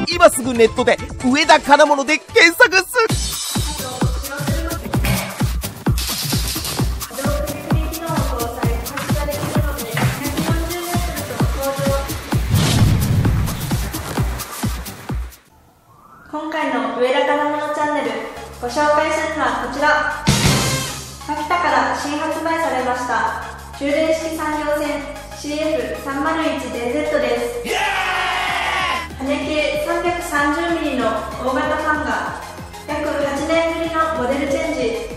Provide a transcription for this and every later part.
今すぐネットで上田金物で検索す。 今回の上田金物チャンネル、ご紹介するのはこちら。秋田から新発売されました充電式産業船 CF301DZ です。羽径 330mm の大型ファンが約8年ぶりのモデルチェンジ。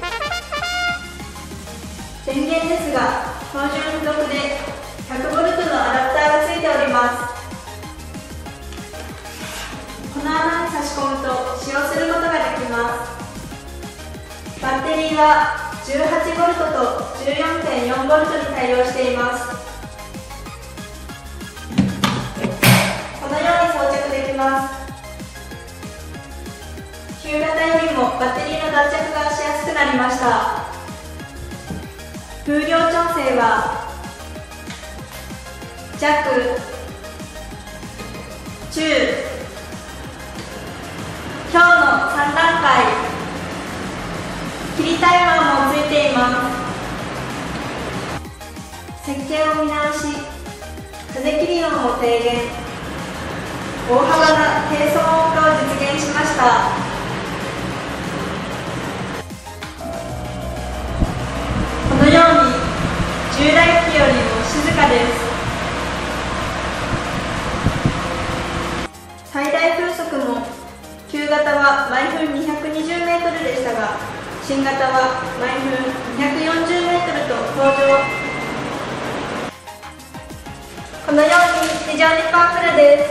電源ですが標準付属で 100V のアダプターがついております。この穴に差し込むと使用することができます。バッテリーは 18V と 14.4V に対応しています。このように装着できます。旧型よりもバッテリーの脱着がしやすくなりました。風量調整は弱、中、強の3段階。切りタイマーもついています。設計を見直し、風切り音を低減、大幅な低騒音化を実現しました。このように従来機よりも静かです。最大風速も旧型は毎分 220m でしたが、新型は毎分 240m と向上。このように非常にパワフルです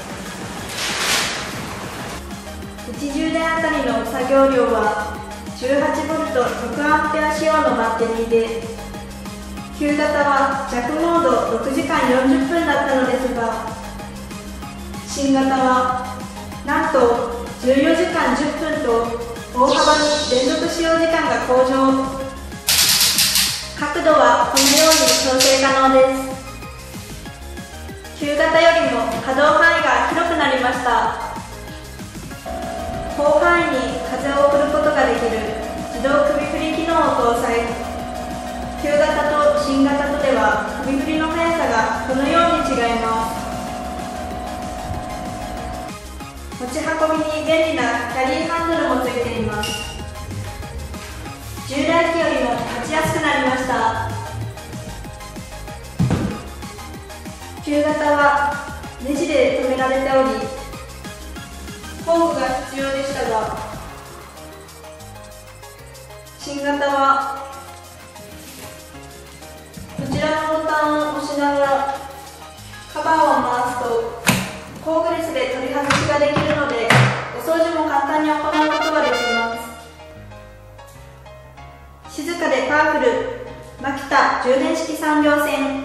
。1充電あたりの作業量は 18V6A 仕様のバッテリーで、旧型は弱モード6時間40分だったのですが、新型はなんと14時間10分と大幅に連続使用時間が向上。角度はこのように調整可能です。旧型よりも可動範囲が広くなりました。広範囲に風を送ることができる自動首振り機能を搭載。旧型と新型とでは首振りの速さがこのように違います。持ち運びに便利なキャリーハンドルもついています。従来機よりも立ちやすくなりました。旧型はネジで留められており、工具が必要でしたが、新型はこちらのボタンを押しながらカバーを回すと工具レスで取り外しができるので、お掃除も簡単に行うことができます。静かでパワフル、マキタ充電式産業船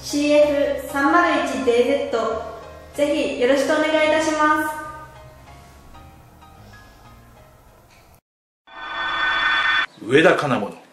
CF301DZ、 ぜひよろしくお願いいたします。 上田金物。